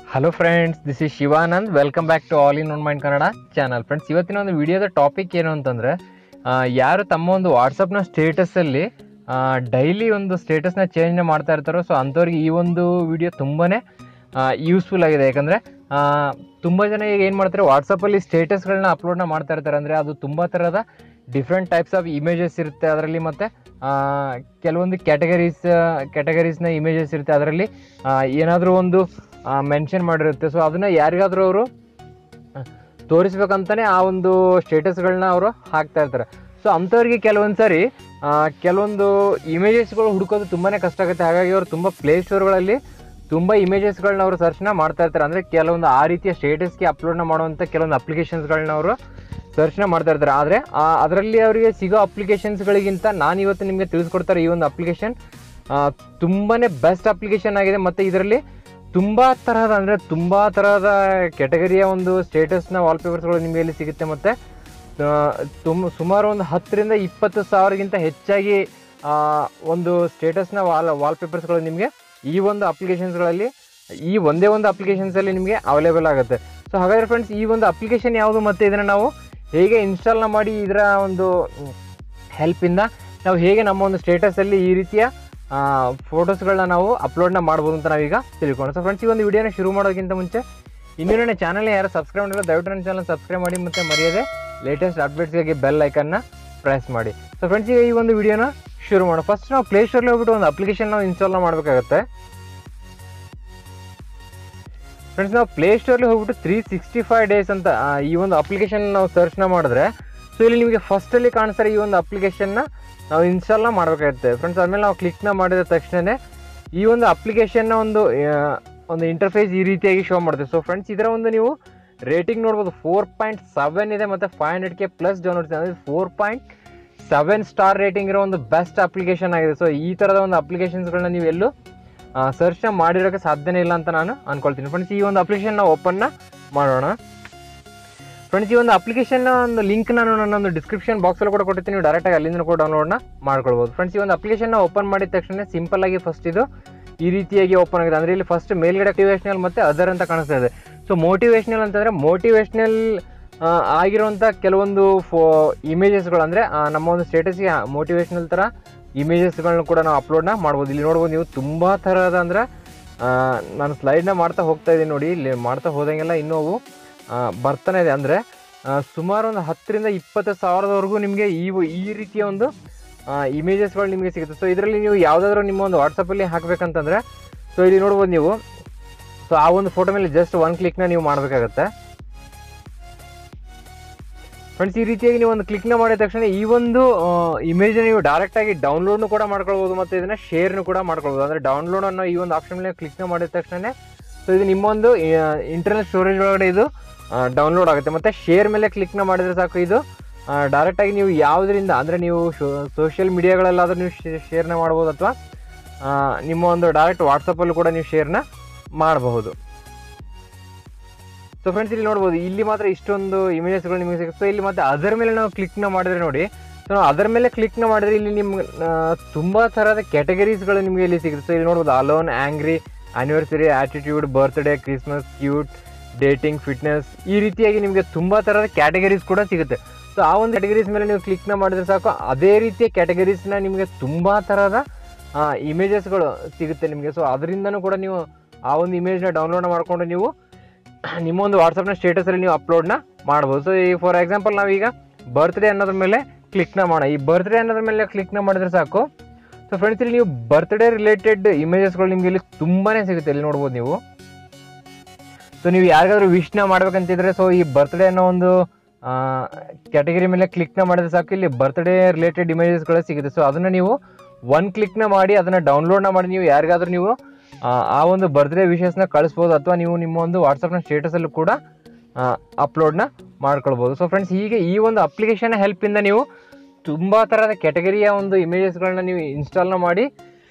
Hello friends, this is Shivanand. Welcome back to all in one mind Kannada channel. Friends, ಇವತ್ತಿನ ಒಂದು ವಿಡಿಯೋದ topic ಏನು ಅಂತಂದರೆ, ಯಾರು ತಮ್ಮ ಒಂದು ವಾಟ್ಸಪ್ನ ಸ್ಟೇಟಸಲ್ಲಿ ಡೈಲಿ ಒಂದು ಸ್ಟೇಟಸ್ನ ಚೇಂಜ್ನ ಮಾಡ್ತಾ ಇರ್ತಾರೋ, ಸೊ ಅಂಥವ್ರಿಗೆ ಈ ಒಂದು ವಿಡಿಯೋ ತುಂಬಾ ಯೂಸ್ಫುಲ್ ಆಗಿದೆ. ಯಾಕಂದರೆ ತುಂಬ ಜನ ಈಗ ಏನು ಮಾಡ್ತಾರೆ, ವಾಟ್ಸಪ್ಪಲ್ಲಿ ಸ್ಟೇಟಸ್ಗಳನ್ನ ಅಪ್ಲೋಡ್ನ ಮಾಡ್ತಾ ಇರ್ತಾರೆ. ಅಂದರೆ ಅದು ತುಂಬ ಥರದ ಡಿಫ್ರೆಂಟ್ ಟೈಪ್ಸ್ ಆಫ್ ಇಮೇಜಸ್ ಇರುತ್ತೆ ಅದರಲ್ಲಿ, ಮತ್ತು ಕೆಲವೊಂದು ಕ್ಯಾಟಗರೀಸ್ನ ಇಮೇಜಸ್ ಇರುತ್ತೆ ಅದರಲ್ಲಿ. ಏನಾದರೂ ಒಂದು ಮೆನ್ಷನ್ ಮಾಡಿರುತ್ತೆ. ಸೊ ಅದನ್ನು ಯಾರಿಗಾದರೂ ಅವರು ತೋರಿಸ್ಬೇಕಂತಲೇ ಆ ಒಂದು ಸ್ಟೇಟಸ್ಗಳನ್ನ ಅವರು ಹಾಕ್ತಾ ಇರ್ತಾರೆ. ಸೊ ಅಂಥವ್ರಿಗೆ ಕೆಲವೊಂದು ಸಾರಿ ಕೆಲವೊಂದು ಇಮೇಜಸ್ಗಳು ಹುಡುಕೋದು ತುಂಬಾ ಕಷ್ಟ ಆಗುತ್ತೆ. ಹಾಗಾಗಿ ಅವರು ತುಂಬ ಪ್ಲೇಸ್ಟೋರ್ಗಳಲ್ಲಿ ತುಂಬ ಇಮೇಜಸ್ಗಳನ್ನ ಅವರು ಸರ್ಚ್ನ ಮಾಡ್ತಾ ಇರ್ತಾರೆ. ಅಂದರೆ ಕೆಲವೊಂದು ಆ ರೀತಿಯ ಸ್ಟೇಟಸ್ಗೆ ಅಪ್ಲೋಡ್ನ ಮಾಡುವಂಥ ಕೆಲವೊಂದು ಅಪ್ಲಿಕೇಶನ್ಸ್ಗಳನ್ನ ಅವರು ಸರ್ಚ್ನ ಮಾಡ್ತಾ ಇರ್ತಾರೆ. ಆದರೆ ಅದರಲ್ಲಿ ಅವರಿಗೆ ಸಿಗೋ ಅಪ್ಲಿಕೇಶನ್ಸ್ಗಳಿಗಿಂತ ನಾನು ಇವತ್ತು ನಿಮಗೆ ತಿಳಿಸ್ಕೊಡ್ತಾರೆ ಈ ಒಂದು ಅಪ್ಲಿಕೇಶನ್ ತುಂಬಾ ಬೆಸ್ಟ್ ಅಪ್ಲಿಕೇಶನ್ ಆಗಿದೆ. ಮತ್ತು ಇದರಲ್ಲಿ ತುಂಬ ತರಹದ ಕ್ಯಾಟಗರಿಯ ಒಂದು ಸ್ಟೇಟಸ್ನ ವಾಲ್ಪೇಪರ್ಸ್ಗಳು ನಿಮಗೆ ಇಲ್ಲಿ ಸಿಗುತ್ತೆ. ಮತ್ತು ಸುಮಾರು ಒಂದು 10ರಿಂದ 20 ಸಾವಿರಗಿಂತ ಹೆಚ್ಚಾಗಿ ಒಂದು ಸ್ಟೇಟಸ್ನ ವಾಲ್ಪೇಪರ್ಸ್ಗಳು ನಿಮಗೆ ಈ ಒಂದು ಅಪ್ಲಿಕೇಶನ್ಸ್ಗಳಲ್ಲಿ, ಈ ಒಂದೇ ಒಂದು ಅಪ್ಲಿಕೇಶನ್ಸಲ್ಲಿ ನಿಮಗೆ ಅವೈಲೇಬಲ್ ಆಗುತ್ತೆ. ಸೊ ಹಾಗಾದರೆ ಫ್ರೆಂಡ್ಸ್, ಈ ಒಂದು ಅಪ್ಲಿಕೇಶನ್ ಯಾವುದು ಮತ್ತು ಇದನ್ನು ನಾವು ಹೇಗೆ ಇನ್ಸ್ಟಾಲ್ನ ಮಾಡಿ ಇದರ ಒಂದು ಹೆಲ್ಪಿಂದ ನಾವು ಹೇಗೆ ನಮ್ಮ ಒಂದು ಸ್ಟೇಟಸಲ್ಲಿ ಈ ರೀತಿಯ ಫೋಟೋಸ್ಗಳನ್ನ ನಾವು ಅಪ್ಲೋಡ್ನ ಮಾಡ್ಬೋದು ಅಂತ ನಾವೀಗ ತಿಳ್ಕೊಳ್ಳೋಣ. ಸೊ ಫ್ರೆಂಡ್ಸ್, ಈ ಒಂದು ವಿಡಿಯೋನ ಶುರು ಮಾಡೋದಕ್ಕಿಂತ ಮುಂಚೆ ಇನ್ನೂ ನನ್ನ ಚಾನಲ್ನ ಯಾರು ಸಬ್ಸ್ಕ್ರೈಬ್ ಮಾಡಿಲ್ಲ, ದಯವಿಟ್ಟು ನನ್ನ ಚಾನಲ್ ಸಬ್ಸ್ಕ್ರೈಬ್ ಮಾಡಿ ಮತ್ತು ಮರೆಯದೆ ಲೇಟೆಸ್ಟ್ ಅಪ್ಡೇಟ್ಸ್ಗಾಗಿ ಬೆಲ್ ಐಕನ್ನ ಪ್ರೆಸ್ ಮಾಡಿ. ಸೊ ಫ್ರೆಂಡ್ಸ್, ಈಗ ಈ ಒಂದು ವಿಡಿಯೋನ ಶುರು ಮಾಡೋಣ. ಫಸ್ಟ್ ನಾವು ಪ್ಲೇಸ್ಟೋರ್ಲಿ ಹೋಗ್ಬಿಟ್ಟು ಒಂದು ಅಪ್ಲಿಕೇಶನ್ ನಾವು ಇನ್ಸ್ಟಾಲ್ನ ಮಾಡಬೇಕಾಗುತ್ತೆ. ಫ್ರೆಂಡ್ಸ್, ನಾವು ಪ್ಲೇಸ್ಟೋರ್ಲಿ ಹೋಗ್ಬಿಟ್ಟು 365 ಡೇಸ್ ಅಂತ ಈ ಒಂದು ಅಪ್ಲಿಕೇಶನ್ ನಾವು ಸರ್ಚ್ನ ಮಾಡಿದ್ರೆ, ಸೊ ಇಲ್ಲಿ ನಿಮಗೆ ಫಸ್ಟಲ್ಲಿ ಕಾಣಿಸ್ತಾರೆ ಈ ಒಂದು ಅಪ್ಲಿಕೇಶನ್ನ ನಾವು ಇನ್ಸ್ಟಾಲ್ನ ಮಾಡಬೇಕಾಗುತ್ತೆ. ಫ್ರೆಂಡ್ಸ್, ಆದಮೇಲೆ ನಾವು ಕ್ಲಿಕ್ನ ಮಾಡಿದ ತಕ್ಷಣ ಈ ಒಂದು ಅಪ್ಲಿಕೇಶನ್ನ ಒಂದು ಇಂಟರ್ಫೇಸ್ ಈ ರೀತಿಯಾಗಿ ಶೋ ಮಾಡುತ್ತೆ. ಸೊ ಫ್ರೆಂಡ್ಸ್, ಇದರ ಒಂದು ನೀವು ರೇಟಿಂಗ್ ನೋಡ್ಬೋದು, 4.7 ಇದೆ ಮತ್ತು 500K ಪ್ಲಸ್ ಡೌನ್ಲೋಡ್ಸ್, ಅಂದರೆ 4.7 ಸ್ಟಾರ್ ರೇಟಿಂಗ್ ಇರೋ ಒಂದು ಬೆಸ್ಟ್ ಅಪ್ಲಿಕೇಶನ್ ಆಗಿದೆ. ಸೊ ಈ ಥರದ ಒಂದು ಅಪ್ಲಿಕೇಶನ್ಸ್ಗಳನ್ನ ನೀವು ಎಲ್ಲೂ ಸರ್ಚ್ನ ಮಾಡಿರೋಕ್ಕೆ ಸಾಧ್ಯನೇ ಇಲ್ಲ ಅಂತ ನಾನು ಅಂದ್ಕೊಳ್ತೀನಿ. ಫ್ರೆಂಡ್ಸ್, ಈ ಒಂದು ಅಪ್ಲಿಕೇಶನ್ ನಾವು ಓಪನ್ನ ಮಾಡೋಣ. ಫ್ರೆಂಡ್ಸ್, ಈ ಒಂದು ಅಪ್ಲಿಕೇಶನ್ನ ಒಂದು ಲಿಂಕ್ ನಾನು ನನ್ನೊಂದು ಡಿಸ್ಕ್ರಿಪ್ಷನ್ ಬಾಕ್ಸಲ್ಲಿ ಕೂಡ ಕೊಟ್ಟಿರ್ತೀನಿ, ನೀವು ಡೈರೆಕ್ಟಾಗಿ ಅಲ್ಲಿಂದ ಕೂಡ ಡೌನ್ಲೋಡ್ನ ಮಾಡ್ಕೊಳ್ಬೋದು. ಫ್ರೆಂಡ್ಸ್, ಈ ಒಂದು ಅಪ್ಲಿಕೇಶನ್ನ ಓಪನ್ ಮಾಡಿದ ತಕ್ಷಣ ಸಿಂಪಲ್ ಆಗಿ ಫಸ್ಟ್ ಇದು ಈ ರೀತಿಯಾಗಿ ಓಪನ್ ಆಗಿದೆ. ಅಂದರೆ ಇಲ್ಲಿ ಫಸ್ಟ್ ಮೇಲ್ಗಡೆ ಮೋಟಿವೇಶ್ನಲ್ ಮತ್ತು ಅದರ್ ಅಂತ ಕಾಣಿಸ್ತಾ ಇದೆ. ಸೊ ಮೋಟಿವೇಶ್ನಲ್ ಅಂತಂದರೆ ಮೋಟಿವೇಶ್ನಲ್ ಆಗಿರುವಂಥ ಕೆಲವೊಂದು ಇಮೇಜಸ್ಗಳು, ಅಂದರೆ ನಮ್ಮ ಒಂದು ಸ್ಟೇಟಸ್ಗೆ ಮೋಟಿವೇಶ್ನಲ್ ಥರ ಇಮೇಜಸ್ಗಳನ್ನ ಕೂಡ ನಾವು ಅಪ್ಲೋಡ್ನ ಮಾಡ್ಬೋದು. ಇಲ್ಲಿ ನೋಡ್ಬೋದು ನೀವು ತುಂಬ ಥರದ, ಅಂದರೆ ನಾನು ಸ್ಲೈಡ್ನ ಮಾಡ್ತಾ ಹೋಗ್ತಾ ಇದ್ದೀನಿ ನೋಡಿ, ಇಲ್ಲಿ ಮಾಡ್ತಾ ಹೋದಂಗೆಲ್ಲ ಇನ್ನೂ ಅವು ಬರ್ತಾನೆ ಇದೆ. ಅಂದರೆ ಸುಮಾರು ಒಂದು 10ರಿಂದ 20 ಸಾವಿರದವರೆಗೂ ನಿಮಗೆ ಈ ರೀತಿಯ ಒಂದು ಇಮೇಜಸ್ಗಳು ನಿಮಗೆ ಸಿಗುತ್ತೆ. ಸೊ ಇದರಲ್ಲಿ ನೀವು ಯಾವುದಾದ್ರೂ ನಿಮ್ಮ ಒಂದು ವಾಟ್ಸಪ್ಪಲ್ಲಿ ಹಾಕಬೇಕಂತಂದರೆ, ಸೊ ಇಲ್ಲಿ ನೋಡ್ಬೋದು ನೀವು, ಸೊ ಆ ಒಂದು ಫೋಟೋ ಮೇಲೆ ಜಸ್ಟ್ ಒಂದು ಕ್ಲಿಕ್ನ ನೀವು ಮಾಡಬೇಕಾಗತ್ತೆ. ಫ್ರೆಂಡ್ಸ್, ಈ ರೀತಿಯಾಗಿ ನೀವು ಒಂದು ಕ್ಲಿಕ್ನ ಮಾಡಿದ ತಕ್ಷಣ ಈ ಒಂದು ಇಮೇಜ್ನ ನೀವು ಡೈರೆಕ್ಟಾಗಿ ಡೌನ್ಲೋಡ್ನು ಕೂಡ ಮಾಡ್ಕೊಳ್ಬೋದು ಮತ್ತು ಇದನ್ನು ಶೇರ್ನು ಕೂಡ ಮಾಡ್ಕೊಳ್ಬೋದು. ಅಂದರೆ ಡೌನ್ಲೋಡ್ ಅನ್ನೋ ಈ ಒಂದು ಆಪ್ಷನ್ ಮೇಲೆ ಕ್ಲಿಕ್ನ ಮಾಡಿದ ತಕ್ಷಣ ಸೊ ಇದು ನಿಮ್ಮೊಂದು ಇಂಟರ್ನಲ್ ಸ್ಟೋರೇಜ್ ಒಳಗಡೆ ಇದು ಡೌನ್ಲೋಡ್ ಆಗುತ್ತೆ. ಮತ್ತು ಶೇರ್ ಮೇಲೆ ಕ್ಲಿಕ್ನ ಮಾಡಿದರೆ ಸಾಕು, ಇದು ಡೈರೆಕ್ಟಾಗಿ ನೀವು ಯಾವುದರಿಂದ, ಅಂದರೆ ನೀವು ಸೋಷಿಯಲ್ ಮೀಡಿಯಾಗಳಲ್ಲಾದರೂ ನೀವು ಶೇರ್ನ ಮಾಡ್ಬೋದು, ಅಥವಾ ನಿಮ್ಮ ಒಂದು ಡೈರೆಕ್ಟ್ ವಾಟ್ಸಪ್ಪಲ್ಲೂ ಕೂಡ ನೀವು ಶೇರ್ನ ಮಾಡಬಹುದು. ಸೊ ಫ್ರೆಂಡ್ಸ್, ಇಲ್ಲಿ ನೋಡ್ಬೋದು, ಇಲ್ಲಿ ಮಾತ್ರ ಇಷ್ಟೊಂದು ಇಮೇಜಸ್ಗಳು ನಿಮಗೆ ಸಿಗುತ್ತೆ. ಸೊ ಇಲ್ಲಿ ಮತ್ತೆ ಅದರ ಮೇಲೆ ನಾವು ಕ್ಲಿಕ್ನ ಮಾಡಿದರೆ ನೋಡಿ, ಸೊ ನಾವು ಅದರ ಮೇಲೆ ಕ್ಲಿಕ್ನ ಮಾಡಿದರೆ ಇಲ್ಲಿ ನಿಮ್ಗೆ ತುಂಬ ಥರದ ಕ್ಯಾಟಗರೀಸ್ಗಳು ನಿಮಗೆ ಇಲ್ಲಿ ಸಿಗುತ್ತೆ. ಸೊ ಇಲ್ಲಿ ನೋಡ್ಬೋದು, alone, angry, anniversary, attitude, birthday, Christmas, cute, dating, fitness, ಈ ರೀತಿಯಾಗಿ ನಿಮಗೆ ತುಂಬ ಥರದ ಕ್ಯಾಟಗರೀಸ್ ಕೂಡ ಸಿಗುತ್ತೆ. ಸೊ ಆ ಒಂದು ಕ್ಯಾಟಗರೀಸ್ ಮೇಲೆ ನೀವು ಕ್ಲಿಕ್ನ ಮಾಡಿದ್ರೆ ಸಾಕು, ಅದೇ ರೀತಿಯ ಕ್ಯಾಟಗರೀಸ್ನ ನಿಮಗೆ ತುಂಬ ಥರದ ಇಮೇಜಸ್ಗಳು ಸಿಗುತ್ತೆ ನಿಮಗೆ. ಸೊ ಅದರಿಂದನೂ ಕೂಡ ನೀವು ಆ ಒಂದು ಇಮೇಜ್ನ ಡೌನ್ಲೋಡ್ ಮಾಡಿಕೊಂಡು ನೀವು ನಿಮ್ಮ ಒಂದು ವಾಟ್ಸಪ್ನ ಸ್ಟೇಟಸಲ್ಲಿ ನೀವು ಅಪ್ಲೋಡ್ನ ಮಾಡ್ಬೋದು. ಸೊ ಈ ಫಾರ್ ಎಕ್ಸಾಂಪಲ್ ನಾವೀಗ ಬರ್ತ್ಡೇ ಅನ್ನೋದ್ರ ಮೇಲೆ ಕ್ಲಿಕ್ನ ಮಾಡೋಣ. ಈ ಬರ್ತ್ಡೇ ಅನ್ನೋದ್ರ ಮೇಲೆ ಕ್ಲಿಕ್ನ ಮಾಡಿದ್ರೆ ಸಾಕು. ಸೊ ಫ್ರೆಂಡ್ಸ್, ಇಲ್ಲಿ ನೀವು ಬರ್ತ್ಡೇ ರಿಲೇಟೆಡ್ ಇಮೇಜಸ್ಗಳು ನಿಮಗೆ ಇಲ್ಲಿ ತುಂಬಾ ಸಿಗುತ್ತೆ. ಇಲ್ಲಿ ನೋಡ್ಬೋದು ನೀವು. ಸೊ ನೀವು ಯಾರಿಗಾದ್ರೂ ವಿಶ್ನ ಮಾಡ್ಬೇಕಂತಿದ್ರೆ, ಸೊ ಈ ಬರ್ತ್ಡೇ ಅನ್ನೋ ಒಂದು ಕ್ಯಾಟಗರಿ ಮೇಲೆ ಕ್ಲಿಕ್ನ ಮಾಡಿದ್ರೆ ಸಾಕು, ಇಲ್ಲಿ ಬರ್ತ್ಡೇ ರಿಲೇಟೆಡ್ ಇಮೇಜಸ್ಗಳು ಸಿಗುತ್ತೆ. ಸೊ ಅದನ್ನು ನೀವು ಒಂದು ಕ್ಲಿಕ್ನ ಮಾಡಿ ಅದನ್ನು ಡೌನ್ಲೋಡ್ನ ಮಾಡಿ ನೀವು ಯಾರಿಗಾದ್ರೂ ನೀವು ಆ ಒಂದು ಬರ್ತ್ಡೇ ವಿಶಸ್ನ ಕಳಿಸ್ಬೋದು, ಅಥವಾ ನೀವು ನಿಮ್ಮ ಒಂದು ವಾಟ್ಸಪ್ನ ಸ್ಟೇಟಸಲ್ಲೂ ಕೂಡ ಅಪ್ಲೋಡ್ನ ಮಾಡ್ಕೊಳ್ಬೋದು. ಸೊ ಫ್ರೆಂಡ್ಸ್, ಹೀಗೆ ಈ ಒಂದು ಅಪ್ಲಿಕೇಶನ್ ಹೆಲ್ಪಿಂದ ನೀವು ತುಂಬ ಥರದ ಕ್ಯಾಟಗರಿಯ ಒಂದು ಇಮೇಜಸ್ಗಳನ್ನ ನೀವು ಇನ್ಸ್ಟಾಲ್ನ ಮಾಡಿ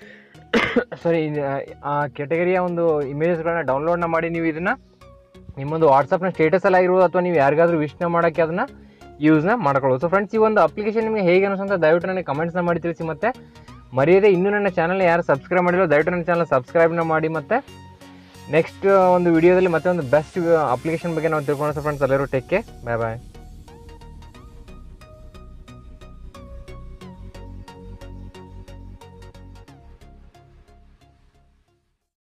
ಆ ಕ್ಯಾಟಗರಿಯ ಒಂದು ಇಮೇಜಸ್ಗಳನ್ನ ಡೌನ್ಲೋಡ್ನ ಮಾಡಿ ನೀವು ಇದನ್ನು ನಿಮ್ಮೊಂದು ವಾಟ್ಸಪ್ನ ಸ್ಟೇಟಸಲ್ಲಿ ಆಗಿರ್ಬೋದು, ಅಥವಾ ನೀವು ಯಾರಿಗಾದ್ರೂ ವಿಶ್ನ ಮಾಡೋಕ್ಕೆ ಅದನ್ನು ಯೂಸ್ನ ಮಾಡ್ಕೊಳ್ಬೋದು. ಸೊ ಫ್ರೆಂಡ್ಸ್, ಈ ಒಂದು ಅಪ್ಲಿಕೇಶನ್ ನಿಮಗೆ ಹೇಗೆ ಅನಿಸುತ್ತೆ ದಯವಿಟ್ಟು ನನಗೆ ಕಮೆಂಟ್ಸ್ನ ಮಾಡಿ ತಿಳಿಸಿ. ಮತ್ತು ಮರೆಯದೆ ಇನ್ನೂ ನನ್ನ ಚಾನಲ್ನ ಯಾರು ಸಬ್ಸ್ಕ್ರೈಬ್ ಮಾಡಿರೋ ದಯವಿಟ್ಟು ನನ್ನ ಚಾನಲ್ ಸಬ್ಸ್ಕ್ರೈಬ್ನ ಮಾಡಿ. ಮತ್ತು ನೆಕ್ಸ್ಟ್ ಒಂದು ವಿಡಿಯೋದಲ್ಲಿ ಮತ್ತೆ ಒಂದು ಬೆಸ್ಟ್ ಅಪ್ಲಿಕೇಶನ್ ಬಗ್ಗೆ ನಾವು ತಿಳ್ಕೊಳ್ಳೋಣ ಫ್ರೆಂಡ್ಸ್. ಎಲ್ಲರೂ ಟೇಕ್ ಕೇರ್, ಬಾಯ್ ಬಾಯ್.